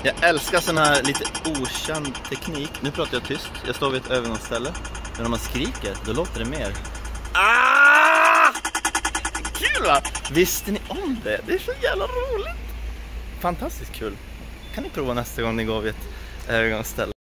Jag älskar sån här lite okänd teknik. Nu pratar jag tyst. Jag står vid ett övergångsställe. Men om man skriker, då låter det mer. Ah! Kul va? Visste ni om det? Det är så jävla roligt. Fantastiskt kul. Kan ni prova nästa gång ni går vid ett övergångsställe?